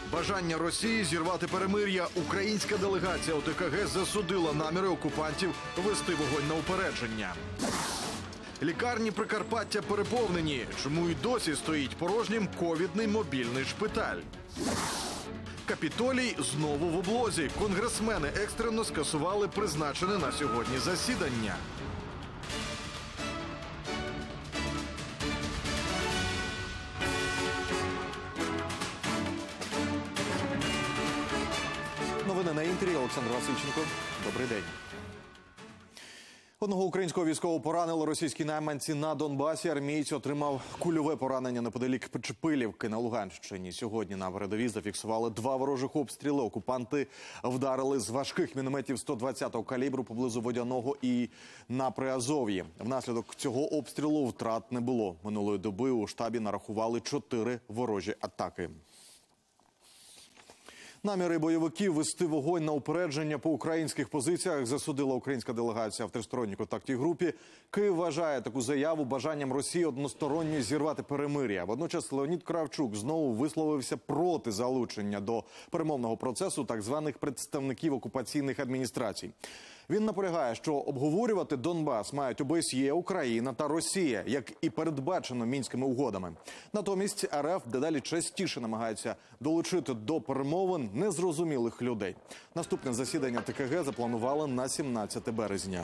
Бажання Росії зірвати перемир'я. Українська делегація ОТКГ засудила наміри окупантів вести вогонь на упередження. Лікарні Прикарпаття переповнені. Чому й досі стоїть порожнім ковідний мобільний шпиталь? Капітолій знову в облозі. Конгресмени екстрено скасували призначене на сьогодні засідання. Новини на Інтері. Олександр Васильченко. Добрий день. Одного українського військового поранили російські найманці на Донбасі. Армієць отримав кульове поранення неподалік Печепилівки на Луганщині. Сьогодні на передовій зафіксували 2 ворожих обстріли. Окупанти вдарили з важких мінометів 120-го калібру поблизу Водяного і на Приазов'ї. Внаслідок цього обстрілу втрат не було. Минулої доби у штабі нарахували 4 ворожі атаки. Наміри бойовиків вести вогонь на упередження по українських позиціях засудила українська делегація в тристоронній контактній групі. Київ вважає таку заяву бажанням Росії односторонньо зірвати перемир'я. Водночас Леонід Кравчук знову висловився проти залучення до перемовного процесу так званих представників окупаційних адміністрацій. Він наполягає, що обговорювати Донбас мають ОБСЄ, Україна та Росія, як і передбачено Мінськими угодами. Натомість РФ дедалі частіше намагається долучити до перемовин незрозумілих людей. Наступне засідання ТКГ запланували на 17 березня.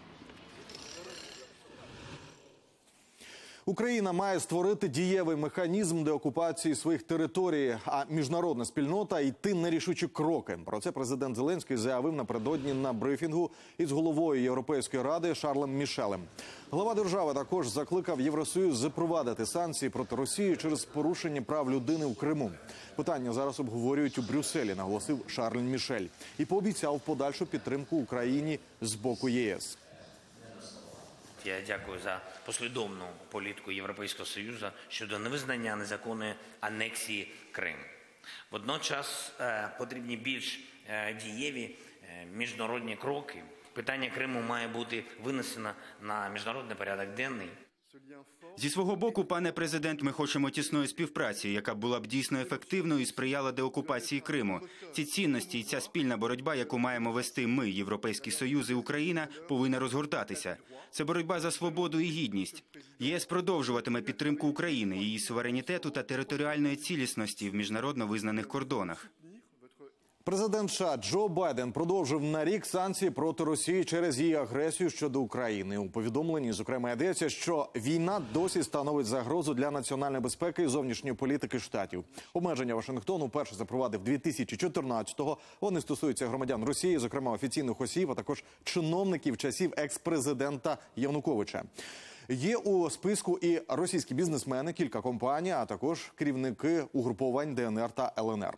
Україна має створити дієвий механізм деокупації своїх територій, а міжнародна спільнота – йти на рішучі кроки. Про це президент Зеленський заявив напередодні на брифінгу із головою Європейської ради Шарлем Мішелем. Глава держави також закликав Євросоюз запровадити санкції проти Росії через порушення прав людини у Криму. Питання зараз обговорюють у Брюсселі, наголосив Шарль Мішель. І пообіцяв подальшу підтримку Україні з боку ЄС. Я дякую за послідовну політику Європейського Союзу щодо невизнання незаконної анексії Криму. Водночас потрібні більш дієві міжнародні кроки. Питання Криму має бути винесено на міжнародний порядок денний. Зі свого боку, пане президент, ми хочемо тісної співпраці, яка була б дійсно ефективною і сприяла деокупації Криму. Ці цінності і ця спільна боротьба, яку маємо вести ми, Європейський Союз і Україна, повинна розгортатися. Це боротьба за свободу і гідність. ЄС продовжуватиме підтримку України, її суверенітету та територіальної цілісності в міжнародно визнаних кордонах. Президент США Джо Байден продовжив на рік санкції проти Росії через її агресію щодо України. У повідомленні, зокрема, йдеться, що війна досі становить загрозу для національної безпеки і зовнішньої політики штатів. Обмеження Вашингтон уперше запровадив 2014-го. Вони стосуються громадян Росії, зокрема офіційних осіб, а також чиновників часів екс-президента Януковича. Є у списку і російські бізнесмени, кілька компаній, а також керівники угруповань ДНР та ЛНР.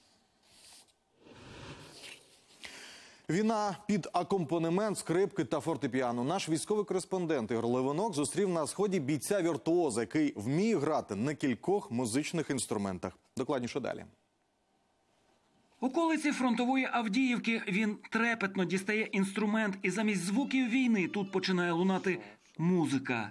Війна під акомпанемент скрипки та фортепіано. Наш військовий кореспондент Ігор Левинок зустрів на Сході бійця-віртуоза, який вміє грати на кількох музичних інструментах. Докладніше далі. Околиці фронтової Авдіївки. Він трепетно дістає інструмент, і замість звуків війни тут починає лунати музика.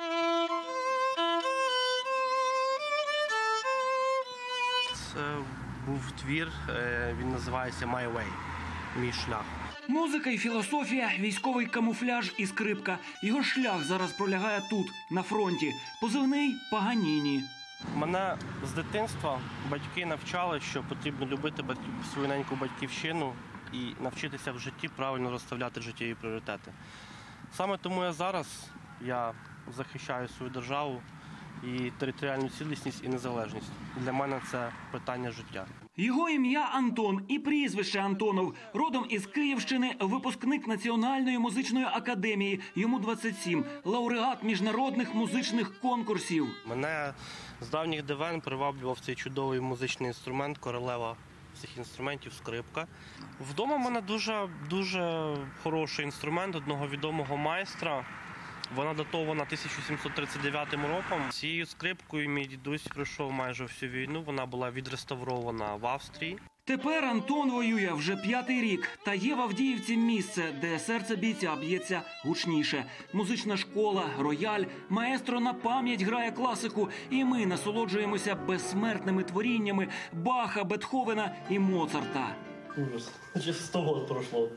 Це був твір, він називається «My Way». Мій шлях. Музика і філософія, військовий камуфляж і скрипка. Його шлях зараз пролягає тут, на фронті. Позивний Паганіні. Мене з дитинства батьки навчали, що потрібно любити свою неньку батьківщину і навчитися в житті правильно розставляти життєві пріоритети. Саме тому я захищаю свою державу і територіальну цілісність і незалежність. Для мене це питання життя. Його ім'я Антон і прізвище Антонов. Родом із Київщини, випускник Національної музичної академії. Йому 27. Лауреат міжнародних музичних конкурсів. Мене з давніх давен приваблював цей чудовий музичний інструмент, королева цих інструментів, скрипка. Вдома в мене дуже хороший інструмент одного відомого майстра. Вона датована 1739 роком. Цією скрипкою мій дідусь пройшов майже всю війну. Вона була відреставрована в Австрії. Тепер Антон воює вже 5-й рік. Та є в Авдіївці місце, де серце бійця б'ється гучніше. Музична школа, рояль, маестро на пам'ять грає класику. І ми насолоджуємося безсмертними творіннями Баха, Бетховена і Моцарта. Ужас. Вже 100 років пройшло.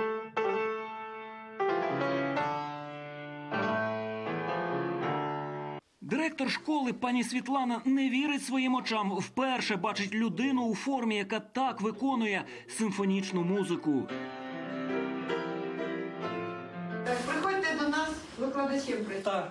Директор школи пані Світлана не вірить своїм очам. Вперше бачить людину у формі, яка так виконує симфонічну музику. Приходьте до нас викладачем прийти. Так.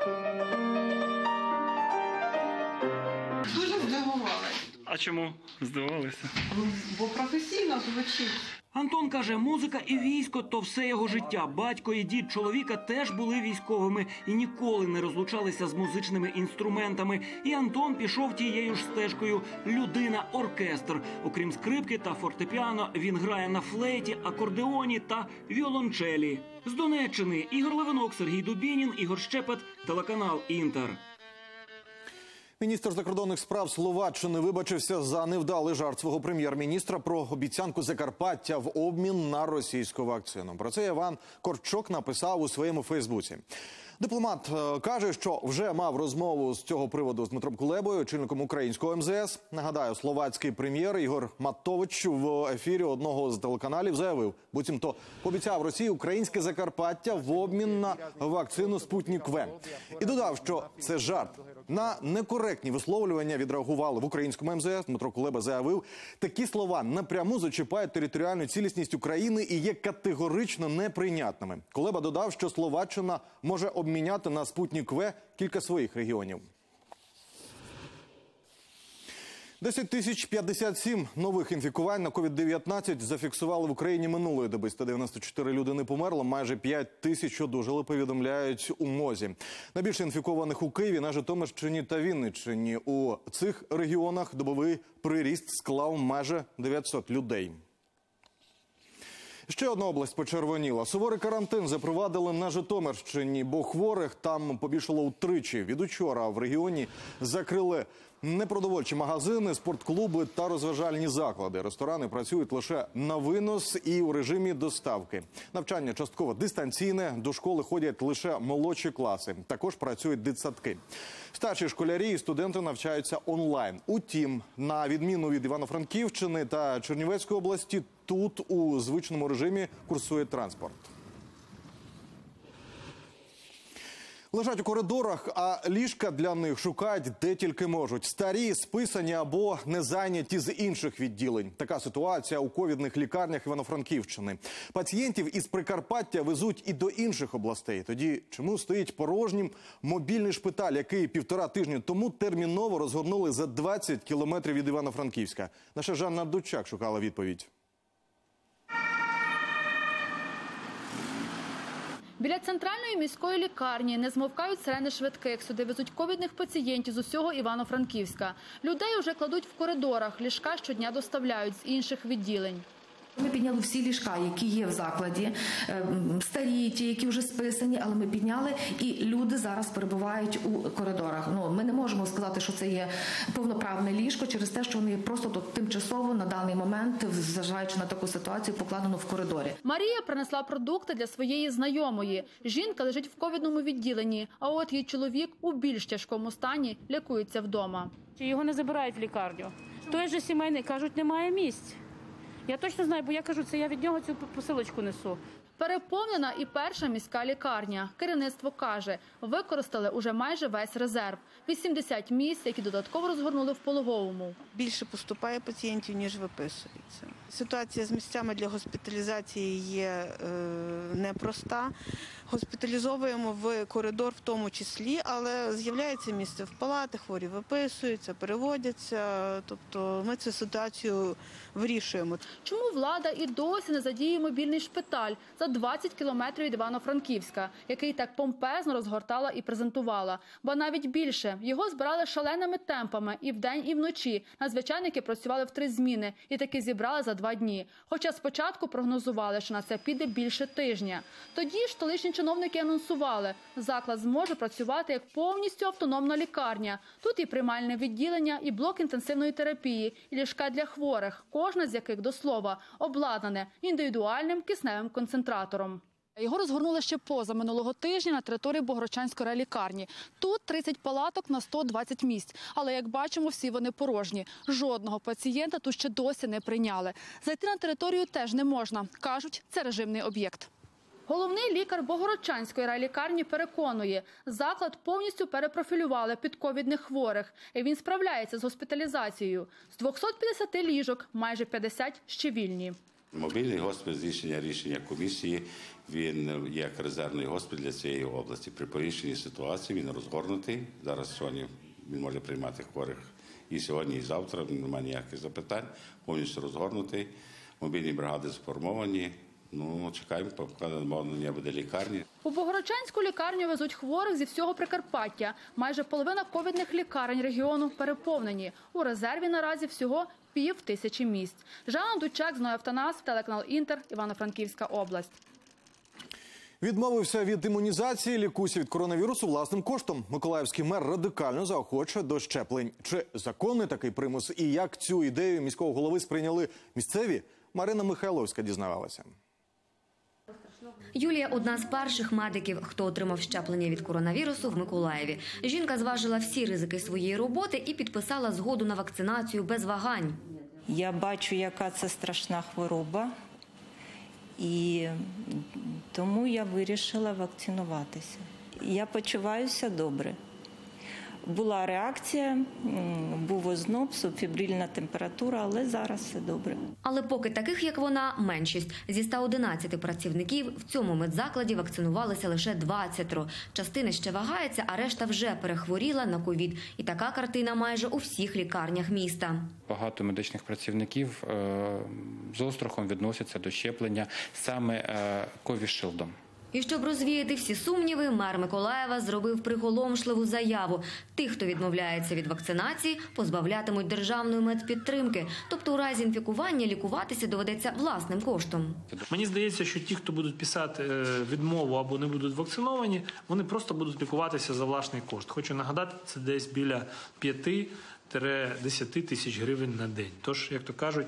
Дуже здивувалася, А чому здивувалися? бо професійно звучить. Антон каже, музика і військо – то все його життя. Батько і дід чоловіка теж були військовими і ніколи не розлучалися з музичними інструментами. І Антон пішов тією ж стежкою – людина-оркестр. Окрім скрипки та фортепіано, він грає на флейті, акордеоні та віолончелі. З Донеччини Ігор Левинок, Сергій Дубінін, Ігор Щепет, телеканал «Інтер». Міністр закордонних справ Словаччини вибачився за невдалий жарт свого прем'єр-міністра про обіцянку Закарпаття в обмін на російську вакцину. Про це Іван Корчок написав у своєму Фейсбуці. Дипломат каже, що вже мав розмову з цього приводу з Дмитром Кулебою, очільником українського МЗС. Нагадаю, словацький прем'єр Ігор Матович в ефірі одного з телеканалів заявив, буцімто пообіцяв Росії українське Закарпаття в обмін на вакцину «Спутнік В». І додав, що це жарт. На некоректні висловлювання відреагували в українському МЗС. Дмитро Кулеба заявив, такі слова напряму зачіпають територіальну цілісність України і є категорично неприйнятними. Кулеба додав, що Словаччина може обміняти на «Спутнік В» кілька своїх регіонів. 10 057 нових інфікувань на COVID-19 зафіксували в Україні минулої доби. 194 людини померло, майже 5 тисяч одужали, повідомляють у МОЗі. Найбільше інфікованих у Києві, на Житомирщині та Вінниччині. У цих регіонах добовий приріст склав майже 900 людей. Ще одна область почервоніла. Суворий карантин запровадили на Житомирщині, бо хворих там побільшало утричі. Від учора в регіоні закрили непродовольчі магазини, спортклуби та розважальні заклади. Ресторани працюють лише на винос і у режимі доставки. Навчання частково дистанційне, до школи ходять лише молодші класи. Також працюють дитсадки. Старші школярі і студенти навчаються онлайн. Утім, на відміну від Івано-Франківщини та Чернівецької області, тут у звичному режимі курсує транспорт. Лежать у коридорах, а ліжка для них шукають де тільки можуть. Старі, списані або не зайняті з інших відділень. Така ситуація у ковідних лікарнях Івано-Франківщини. Пацієнтів із Прикарпаття везуть і до інших областей. Тоді чому стоїть порожнім мобільний шпиталь, який 1,5 тижні тому терміново розгорнули за 20 кілометрів від Івано-Франківська? Наша Жанна Дучак шукала відповідь. Біля центральної міської лікарні не змовкають сирени швидких. Сюди везуть ковідних пацієнтів з усього Івано-Франківська. Людей уже кладуть в коридорах, ліжка щодня доставляють з інших відділень. Ми підняли всі ліжка, які є в закладі, старі, ті, які вже списані, але ми підняли, і люди зараз перебувають у коридорах. Ми не можемо сказати, що це є повноправне ліжко, через те, що вони просто тут тимчасово на даний момент, зважаючи на таку ситуацію, покладено в коридорі. Марія принесла продукти для своєї знайомої. Жінка лежить в ковідному відділенні, а от її чоловік у більш тяжкому стані лікується вдома. Його не забирають в лікарню. Той же сімейний, кажуть, немає місць. Я точно знаю, бо я кажу, це я від нього цю посилочку несу. Переповнена і перша міська лікарня. Керівництво каже, використали уже майже весь резерв. 80 місць, які додатково розгорнули в пологовому. Більше поступає пацієнтів, ніж виписується. Ситуація з місцями для госпіталізації є непроста. Госпіталізовуємо в коридор в тому числі, але з'являється місце в палати, хворі виписуються, переводяться. Тобто ми цю ситуацію вирішуємо. Чому влада і досі не задіє мобільний шпиталь за 20 кілометрів від Івано-Франківська, який так помпезно розгортала і презентувала? Ба навіть більше. Його збирали шаленими темпами і вдень, і вночі. Надзвичайники працювали в 3 зміни і таки зібрали за 2 дні. Хоча спочатку прогнозували, що на це піде більше тижня. Тоді ж столичні чиновники анонсували, заклад зможе працювати як повністю автономна лікарня. Тут і приймальне відділення, і блок інтенсивної терапії, і ліжка для хворих, кожна з яких, до слова, обладнане індивідуальним кисневим концентратором. Його розгорнули ще позаминулого тижня на території Богородчанської райлікарні. Тут 30 палаток на 120 місць. Але, як бачимо, всі вони порожні. Жодного пацієнта тут ще досі не прийняли. Зайти на територію теж не можна. Кажуть, це режимний об'єкт. Головний лікар Богородчанської райлікарні переконує, заклад повністю перепрофілювали під ковідних хворих. І він справляється з госпіталізацією. З 250 ліжок майже 50 ще вільні. Мобільний госпіталь з рішення комісії, він як резервний госпіталь для цієї області. При порішенні ситуації він розгорнутий. Зараз сьогодні він може приймати хворих і сьогодні, і завтра, немає ніяких запитань. Повністю розгорнутий. Мобільні бригади сформовані. Чекаємо, поки наповнення буде лікарні. У Богородчанську лікарню везуть хворих зі всього Прикарпаття. Майже половина ковідних лікарень регіону переповнені. У резерві наразі всього 5000 місць. Жанна Дучак, Зноя Автонас, телеканал Інтер, Івано-Франківська область. Відмовився від імунізації, лікуйся від коронавірусу власним коштом. Миколаївський мер радикально заохочує до щеплень. Чи законний такий примус і як цю ідею міського голови сприйняли місцеві? Марина Михайловська дізнавалася. Юлія – одна з перших медиків, хто отримав щеплення від коронавірусу в Миколаєві. Жінка зважила всі ризики своєї роботи і підписала згоду на вакцинацію без вагань. Я бачу, яка це страшна хвороба, і тому я вирішила вакцинуватися. Я почуваюся добре. Була реакція, був озноб, субфібрильна температура, але зараз все добре. Але поки таких, як вона, меншість. Зі 111 працівників в цьому медзакладі вакцинувалися лише 20. Частина ще вагається, а решта вже перехворіла на ковід. І така картина майже у всіх лікарнях міста. Багато медичних працівників з острахом відносяться до щеплення саме ковід-шилдом. І щоб розвіяти всі сумніви, мер Миколаєва зробив приголомшливу заяву. Тих, хто відмовляється від вакцинації, позбавлятимуть державної медпідтримки. Тобто у разі інфікування лікуватися доведеться власним коштом. Мені здається, що ті, хто будуть писати відмову або не будуть вакциновані, вони просто будуть лікуватися за власний кошт. Хочу нагадати, це десь біля 5-10 тисяч гривень на день. Тож, як то кажуть,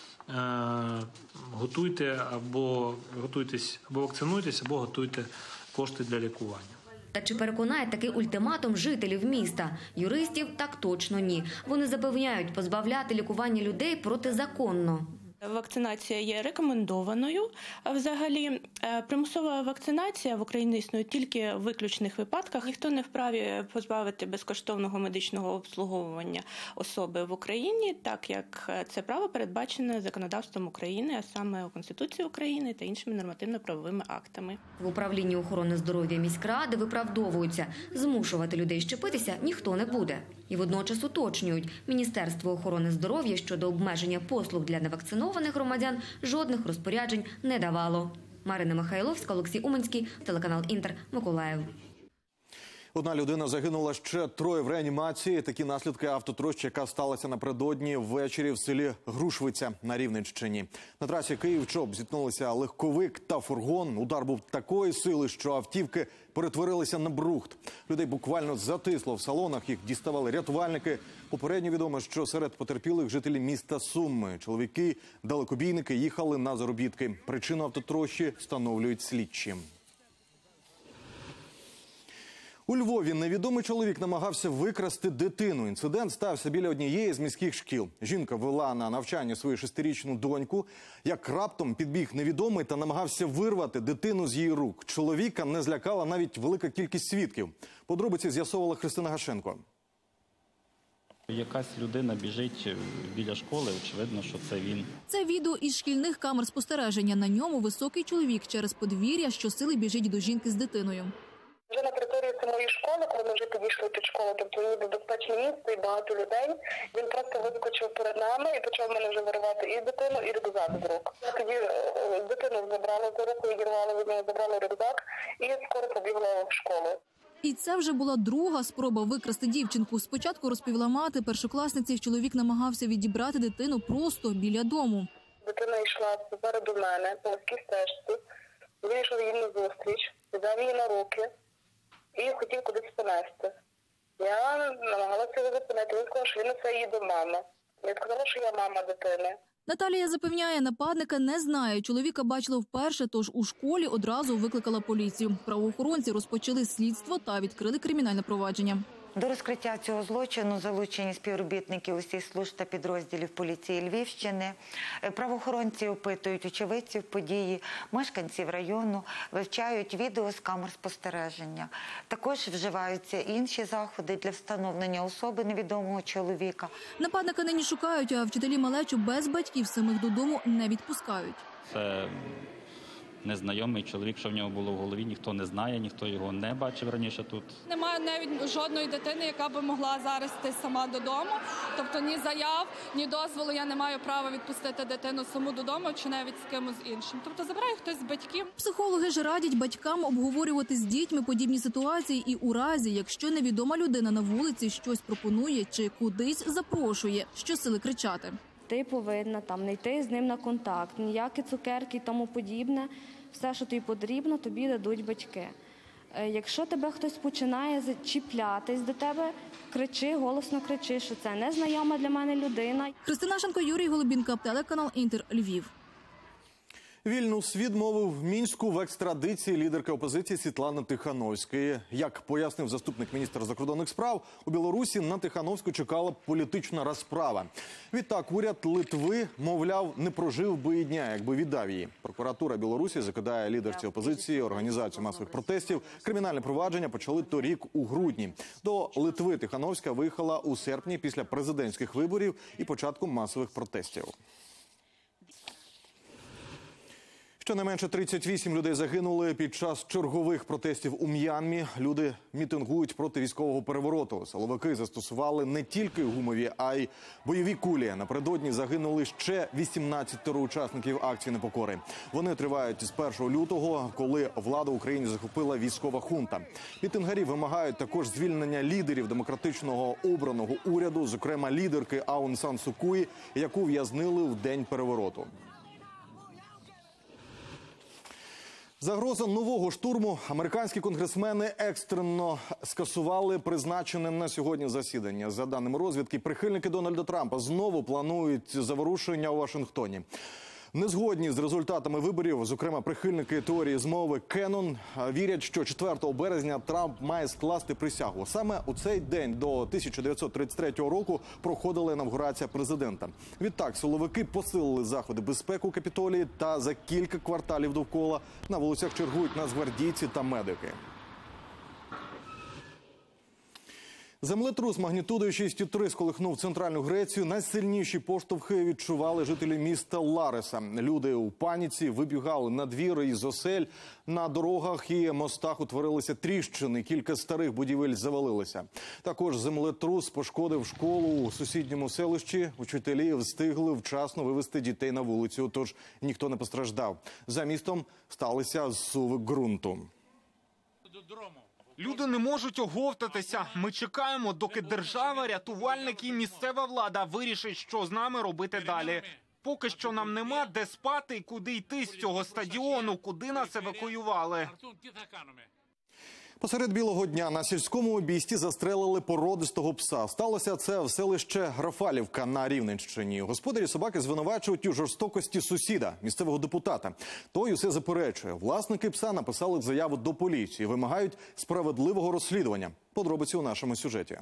готуйтесь або вакцинуйтесь, або готуйте кошти для лікування. Та чи переконає такий ультиматум жителів міста? Юристів так точно ні. Вони запевняють, позбавляти лікування людей протизаконно. Вакцинація є рекомендованою. Взагалі, примусова вакцинація в Україні існує тільки в виключних випадках. Ніхто не вправі позбавити безкоштовного медичного обслуговування особи в Україні, так як це право передбачене законодавством України, а саме у Конституції України та іншими нормативно-правовими актами. В управлінні охорони здоров'я міськради виправдовуються. Змушувати людей щепитися ніхто не буде. І водночас уточнюють, Міністерство охорони здоров'я щодо обмеження послуг для невакцинованих громадян жодних розпоряджень не давало. Марина Михайловська, Олексій Уманський, телеканал Інтер, Миколаїв. Одна людина загинула, ще 3 в реанімації. Такі наслідки автотрощі, яка сталася напередодні ввечері в селі Грушвиця на Рівненщині. На трасі Київ-Чоп зіткнулися легковик та фургон. Удар був такої сили, що автівки перетворилися на брухт. Людей буквально затисло в салонах, їх діставали рятувальники. Попередньо відомо, що серед потерпілих жителі міста Суми. Чоловіки, далекобійники їхали на заробітки. Причину автотрощі встановлюють слідчі. У Львові невідомий чоловік намагався викрасти дитину. Інцидент стався біля однієї з міських шкіл. Жінка вела на навчання свою 6-річну доньку. Як раптом підбіг невідомий та намагався вирвати дитину з її рук. Чоловіка не злякала навіть велика кількість свідків. Подробиці з'ясовувала Христина Гашенко. Якась людина біжить біля школи, очевидно, що це він. Це відео із шкільних камер спостереження. На ньому високий чоловік через подвір'я щосили біжить до жінки з дитиною. Вже на території самої школи, коли ми вже підійшли під школу, тобто ніби безпечне місце і багато людей, він просто вискочив перед нами і почав мене вже виривати і дитину, і рюкзак з рук. Тоді дитину забрали за руку, відірвали від нього, забрали рюкзак і скоро побігла в школу. І це вже була друга спроба викрасти дівчинку. Спочатку, розповіла мати першокласниці, чоловік намагався відібрати дитину просто біля дому. Дитина йшла попереду мене по вузькій стежці, він йшов їй назустріч. взяв її на руки і хотів кудись понести. Я намагалася його зупинити, він сказав, що він несе її до мами. Я сказала, що я мама дитини. Наталія запевняє, нападника не знає. Чоловіка бачила вперше, тож у школі одразу викликала поліцію. Правоохоронці розпочали слідство та відкрили кримінальне провадження. До розкриття цього злочину залучені співробітники усіх служб та підрозділів поліції Львівщини. Правоохоронці опитують очевидців події, мешканців району, вивчають відео з камер спостереження. Також вживаються інші заходи для встановлення особи невідомого чоловіка. Нападника нині шукають, а вчителі малечу без батьків самих додому не відпускають. Це незнайомий чоловік, що в нього було в голові, ніхто не знає, ніхто його не бачив раніше тут. Немає навіть жодної дитини, яка би могла зараз йти сама додому. Тобто ні заяв, ні дозволу я не маю права відпустити дитину саму додому чи навіть з кимось іншим. Тобто забирає хтось з батьків. Психологи ж радять батькам обговорювати з дітьми подібні ситуації і у разі, якщо невідома людина на вулиці щось пропонує чи кудись запрошує, щосили кричати. Ти повинна там не йти з ним на контакт, ніякі цукерки і тому подібне. Все, що тобі потрібно, тобі дадуть батьки. Якщо тебе хтось починає чіплятись до тебе, кричи, голосно кричи, що це незнайома для мене людина. Христина Шенко, Юрій Голубінка, телеканал Інтер, Львів. Вільнюс відмовив в Мінську в екстрадиції лідерки опозиції Світлани Тихановської. Як пояснив заступник міністра закордонних справ, у Білорусі на Тихановську чекала політична розправа. Відтак, уряд Литви, мовляв, не прожив би і дня, якби віддав її. Прокуратура Білорусі закидає лідерці опозиції, організацію масових протестів. Кримінальне провадження почали торік у грудні. До Литви Тихановська виїхала у серпні після президентських виборів і початку масових протестів. Щонайменше 38 людей загинули під час чергових протестів у М'янмі. Люди мітингують проти військового перевороту. Силовики застосували не тільки гумові, а й бойові кулі. Напередодні загинули ще 18 учасників акції непокори. Вони тривають з 1 лютого, коли владу в Україні захопила військова хунта. Мітингарі вимагають також звільнення лідерів демократичного обраного уряду, зокрема лідерки Аун Сан Су Куї, яку в'язнили в день перевороту. Загроза нового штурму. Американські конгресмени екстрено скасували призначене на сьогодні засідання. За даними розвідки, прихильники Дональда Трампа знову планують заворушення у Вашингтоні. Не згодні з результатами виборів, зокрема прихильники теорії змови Кеннон, вірять, що 4 березня Трамп має скласти присягу. Саме у цей день до 1933 року проходила інавгурація президента. Відтак, силовики посилили заходи безпеки у Капітолії та за кілька кварталів довкола на вулицях чергують нацгвардійці та медики. Землетрус магнітудою 6,3 сколихнув центральну Грецію. Найсильніші поштовхи відчували жителі міста Лариса. Люди у паніці вибігали на двір із осель. На дорогах і мостах утворилися тріщини. Кілька старих будівель завалилися. Також землетрус пошкодив школу у сусідньому селищі. Учителі встигли вчасно вивезти дітей на вулицю, тож ніхто не постраждав. За містом сталися зсуви ґрунту. Люди не можуть оговтатися. Ми чекаємо, доки держава, рятувальники і місцева влада вирішать, що з нами робити далі. Поки що нам нема де спати і куди йти з цього стадіону, куди нас евакуювали. Посеред білого дня на сільському обійсті застрелили породистого пса. Сталося це в селище Рафалівка на Рівненщині. Господарі собаки звинувачують у жорстокості сусіда, місцевого депутата. Той усе заперечує. Власники пса написали заяву до поліції. Вимагають справедливого розслідування. Подробиці у нашому сюжеті.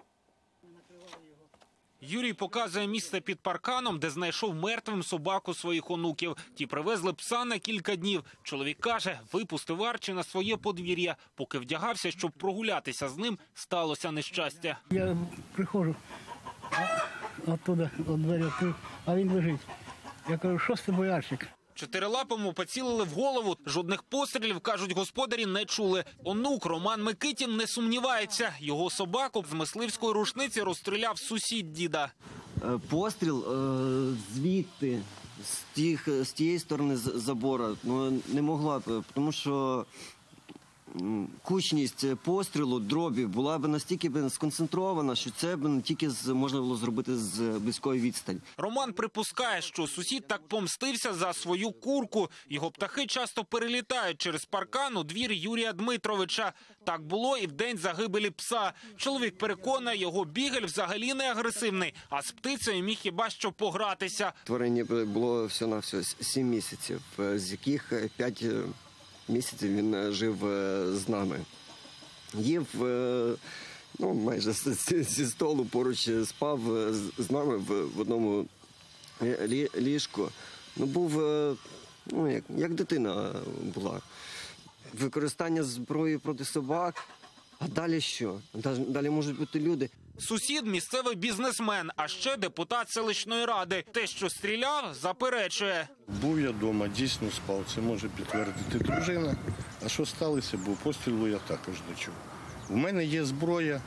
Юрій показує місце під парканом, де знайшов мертвим собаку своїх онуків. Ті привезли пса на кілька днів. Чоловік каже, випустив Арчі на своє подвір'я. Поки вдягався, щоб прогулятися з ним, сталося нещастя. Я приходжу, оттуда, от двері відкрив, а він лежить. Я кажу, що з тобою, Арчик? Чотирилапому поцілили в голову. Жодних пострілів, кажуть господарі, не чули. Онук Роман Микитін не сумнівається. Його собаку з мисливської рушниці розстріляв сусід діда. Постріл звідти, з тієї сторони забору, не могла, тому що кучність пострілу, дробів була б настільки сконцентрована, що це б не тільки можна було зробити з близької відстані. Роман припускає, що сусід так помстився за свою курку. Його птахи часто перелітають через паркан у двір Юрія Дмитровича. Так було і в день загибелі пса. Чоловік переконує, його бігель взагалі не агресивний, а з птицею міг хіба що погратися. Тварині було всього-навсього 7 місяців, з яких 5 місяців він жив з нами. Їв майже зі столу, поруч спав з нами в одному ліжку. Був, як дитина була. Використання зброї проти собак. А далі що? Далі можуть бути люди. Сусід – місцевий бізнесмен, а ще депутат селищної ради. Те, що стріляв, заперечує. Був я вдома, дійсно спав. Це може підтвердити дружина. А що сталося, бо пострілу я також не чув. У мене є зброя,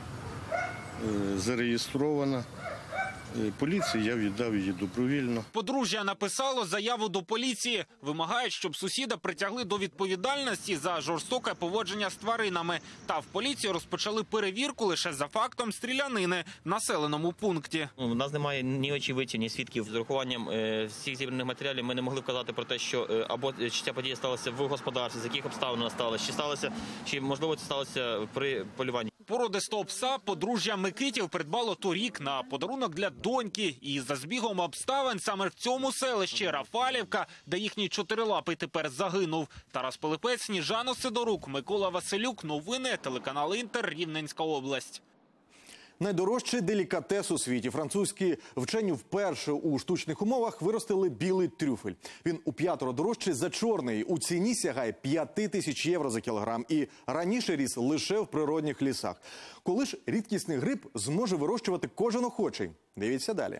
зареєстрована. Поліції я віддав її добровільно. Подружжя написало заяву до поліції. Вимагають, щоб сусіда притягли до відповідальності за жорстоке поводження з тваринами. Та в поліцію розпочали перевірку лише за фактом стрілянини в населеному пункті. У нас немає ні очевидців, ні свідків. З урахуванням всіх зібраних матеріалів ми не могли вказати про те, що або чи ця подія сталася в господарстві, з яких обставин вона сталася, чи можливо це сталося при полюванні. Породистого пса подружжя Микитів придбало торік на подарунок для доньки. І за збігом обставин саме в цьому селищі Рафалівка, де їхній чотирилапий тепер загинув. Тарас Пилипець, Сніжана Сидорук, Микола Василюк. Новини, телеканал Інтер, Рівненська область. Найдорожчий делікатес у світі. Французькі вчені вперше у штучних умовах виростили білий трюфель. Він у 5 дорожчий за чорний. У ціні сягає 5000 євро за кілограм. І раніше ріс лише в природних лісах. Коли ж рідкісний гриб зможе вирощувати кожен охочий? Дивіться далі.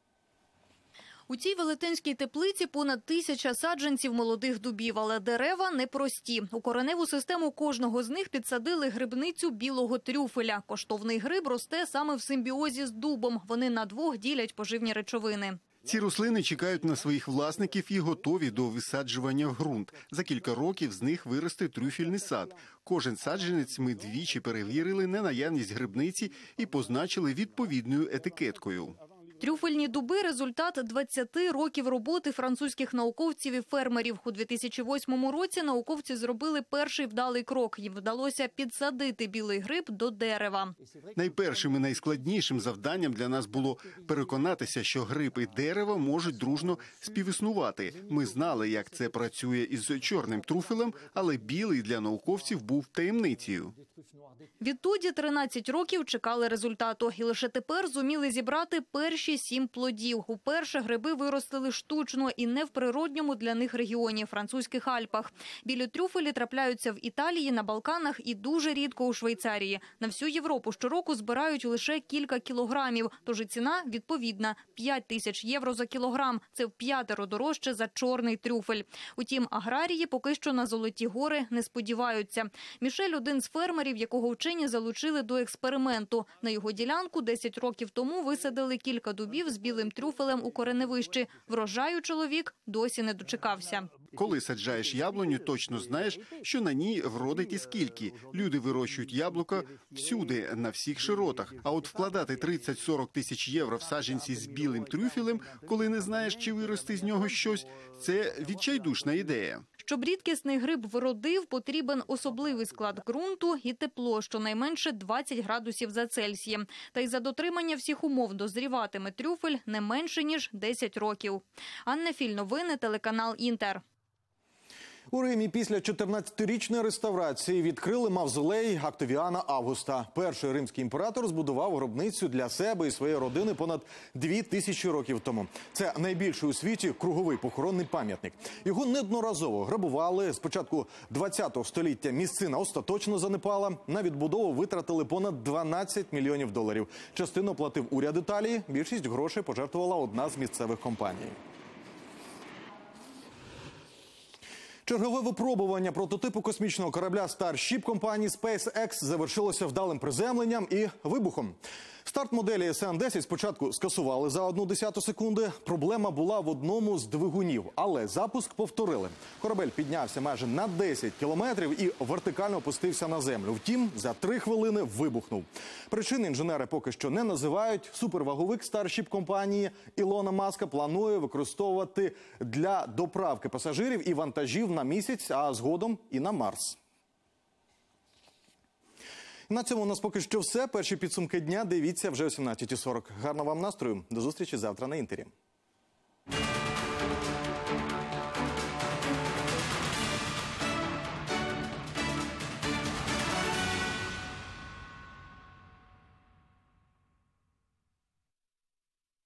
У цій велетенській теплиці понад 1000 саджанців молодих дубів, але дерева непрості. У кореневу систему кожного з них підсадили грибницю білого трюфеля. Коштовний гриб росте саме в симбіозі з дубом. Вони на двох ділять поживні речовини. Ці рослини чекають на своїх власників і готові до висаджування в ґрунт. За кілька років з них виросте трюфельний сад. Кожен саджанець ми двічі перевірили на наявність грибниці і позначили відповідною етикеткою. Трюфельні дуби – результат 20 років роботи французьких науковців і фермерів. У 2008 році науковці зробили перший вдалий крок. Їм вдалося підсадити білий гриб до дерева. Найпершим і найскладнішим завданням для нас було переконатися, що гриб і дерево можуть дружно співіснувати. Ми знали, як це працює із чорним трюфелем, але білий для науковців був таємницею. Відтоді 13 років чекали результату. І лише тепер зуміли зібрати перші 7 плодів. Уперше гриби виростили штучно і не в природньому для них регіоні – французьких Альпах. Білі трюфелі трапляються в Італії, на Балканах і дуже рідко у Швейцарії. На всю Європу щороку збирають лише кілька кілограмів. Тож і ціна відповідна – 5000 євро за кілограм. Це в 5 дорожче за чорний трюфель. Утім, аграрії поки що на золоті гори не сподіваються. Мішель – один з фермерів, якого вчені залучили до експерименту. На його ділянку 10 років тому висадили кілька дубів з білим трюфелем у кореневищі. Врожаю чоловік досі не дочекався. Коли саджаєш яблуню, точно знаєш, що на ній вродить і скільки. Люди вирощують яблука всюди, на всіх широтах. А от вкладати 30-40 тисяч євро в саджанці з білим трюфелем, коли не знаєш, чи вирости з нього щось, це відчайдушна ідея. Щоб рідкісний гриб вродив, потрібен особливий склад ґрунту і тепло, щонайменше 20 градусів за Цельсієм. Та й за дотримання всіх умов дозріватиме трюфель не менше, ніж 10 років. Анна Філь, новини, телеканал Інтер. У Римі після 14-річної реставрації відкрили мавзолей Октавіана Августа. Перший римський імператор збудував гробницю для себе і своєї родини понад 2000 років тому. Це найбільший у світі круговий похоронний пам'ятник. Його неодноразово грабували. З початку 20-го століття місцина остаточно занепала. На відбудову витратили понад 12 мільйонів доларів. Частину платив уряд Італії, більшість грошей пожертвувала одна з місцевих компаній. Чергове випробування прототипу космічного корабля Starship компанії SpaceX завершилося вдалим приземленням і вибухом. Старт моделі СН-10 спочатку скасували за 0,1 секунди. Проблема була в одному з двигунів, але запуск повторили. Корабель піднявся майже на 10 кілометрів і вертикально опустився на землю. Втім, за 3 хвилини вибухнув. Причини інженери поки що не називають. Суперваговик Starship компанії Ілона Маска планує використовувати для доправки пасажирів і вантажів на місяць, а згодом і на Марс. На цьому у нас поки що все. Перші підсумки дня дивіться вже о 17:40. Гарного вам настрою. До зустрічі завтра на Інтері.